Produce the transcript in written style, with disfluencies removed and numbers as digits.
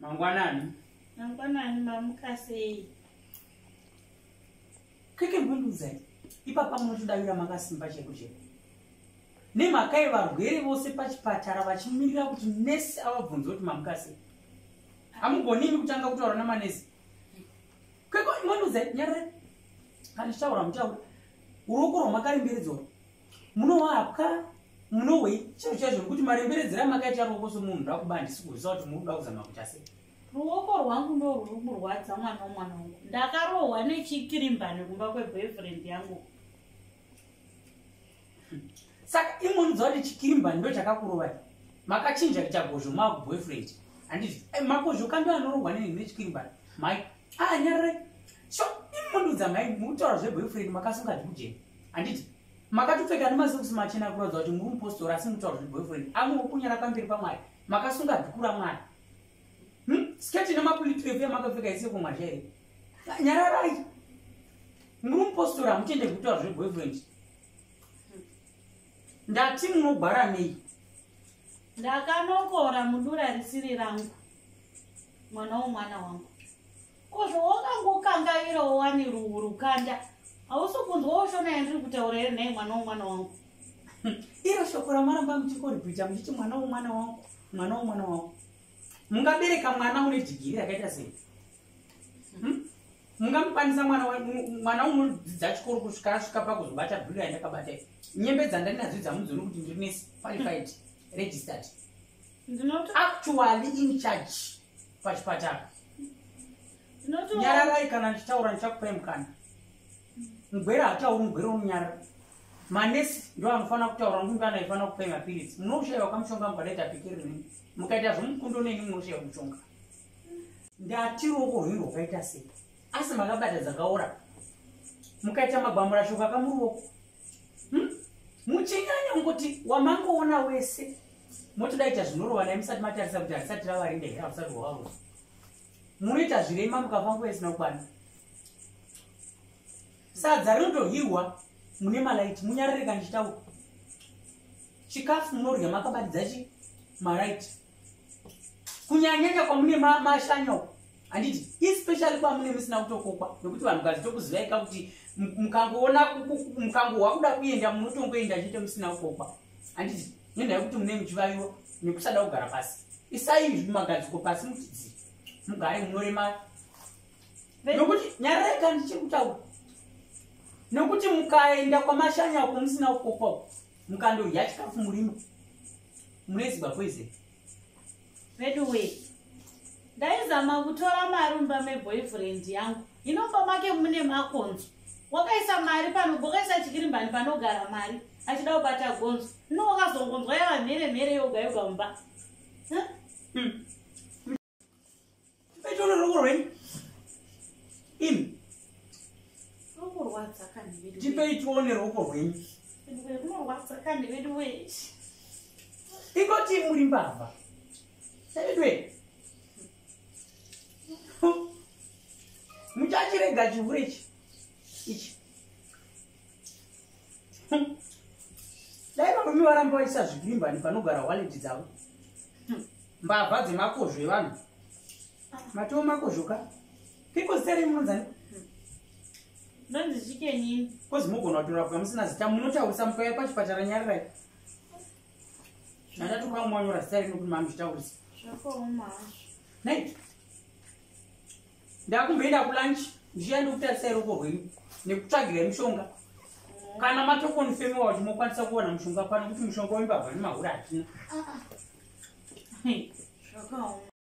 Mangwanani. Mangwanani mamukasei. Keke mbunduza. Ipapa munotodavira makasimba chekucheka. Nemakai varwere vose pachipatara vachimirira kuti nesi avabvunza kuti mamukasei. Hamugonimi kutanga kutaura namanesi. Keko mbunduza nyarare. Kana chitaura mutaura. Uruoko rwamakaremberedzwa. Munovapwa. Munowei chiro chazvo kuti maremberedzera makaita ruoko somunhu ndakubandisi kuziva kuti munoda kuzama kuita sei. Ruoko rwangu ndo ruri kurwadza mwana womwana wangu. Ndakarohwa nechikrimbani kumba kweboyfriend yangu. Saka imunzwa kuti chikrimbani ndo chakakurovai. Makachinja chagozho maboyfriend. Handiti makozho kambe anorohwa nechikrimbani. Mai nyarare. So imundudza mai mutaura zveboyfriend makasunga kujeni. Handiti makatopfeka nemasokisi machena kurodza kuti muri mupostora asi mutaura zveboyfriend. Amunokunyara pamberi paMwari. Makasunga dhukura Mwari. Sketi nemakulitrefe makapfeka ise kumwazha here. Nyararai. Muri mupostora mutende kutaura zveboyfriend. Ndati munogwara nei? Ndakanokora mudura risiri rangu. Mwana womwana wangu. Kozvo wakangokangairawo wani rukanda. Hausi kunzwa ushona yandiri kutaura here naye mwana womwana wangu. Iro shoko ramaramba muchikoripita muchiti mwana womwana wangu. Mwana womwana wangu. Mungabereka mwana une dhigiri rakaita sei? Mungamukwanisa mwana unodzidza chikoro kusvika asvika pakuzobata bhiri yandakabata. Nyembe dzandinadzo dzamudzoni kuti ndiri nesi qualified registered. Actually in charge pachipatara. Nyararai kana ndichitaura ndichakupai mukana. Mugwera hatauri mugwera unyarara. Manesi ndo anofanira kutaura ngumbana aifanira kupai mapiritsi. Munoshayiwa kamushonga mukadaita pikirini. Mukaita zvomukundo neni munoshayiwa mushonga. Ndati ruoko rwenyu rwakaita sei? Asi makabata dzakaora. Mukaita magwambura shoko akamuruoko. Muchinyanya ngoti wamangoona wese. Motodaita zvinorova naye musati matarisa kuti harisati ravarinda here hausati hwavo. Munoita zvirema mukafa nguva isina kukwana. Sadza rinotohirwa mune malaiti munyararika ndichitaura. Chikafu munorya makabatidza maraiti. Kunyanyanya kwamune mashanyo. Handiti especially kwamune musina kutokokwa nokuti vanhu ngazitokuzivai kuti mukangohwa kuda kuenda munotongoenda chete musina kukokwa. Handiti nendaya kuti mune muchivaiwa nekusada kugara pasi. Isai zvimagadziko pasi mutidzi. Mugare munorema. Nokuti nyararika ndichiri kutaura. Nokuti mukaenda kwamashanya ako musina kukokwa mukandorya chikafu murima. Munezigwa poison. Kwedu ndaizama kutora mari mumba meboyfriend yangu. Inomba make mune makonzo. Wakaisa mari pano, wakaisa chikrimbani panogara mari. Achida kubata gonzo. Ino wakazongonzwa yava mhere yoga yoga mumba. Petolo roko rwenyu. Roko rwadza kani vedu. Tipei tione roko rwenyu. Runorwadza kani vedu. Ingoti muri mbavha. Saidwe. Muchachirega chivhure ichi. Dai varume varamba vaisa zvigirimbani panogara wallet dzavo. Mbavha dzemakozvo evanhu. Matoo makozvo ka. Kiko sere munonzani? Ndonzi chikenini. Kozi mugona kutorapwa musina zita munotaurisa mukauya pachipatara nyararai. Nandati kwamwanyora zita rino kuti mamuchitaurisa. Zvakaoma. Nei. Ndakumboenda kulanchi, ndichienda kutarisai ruoko rwenyu nekutsvagirai mushonga. Kana matokonfemiwa kuti mokwanisa kuwana mushonga pano kuti mushonga wembavha nemahura hatina. Zvakaoma.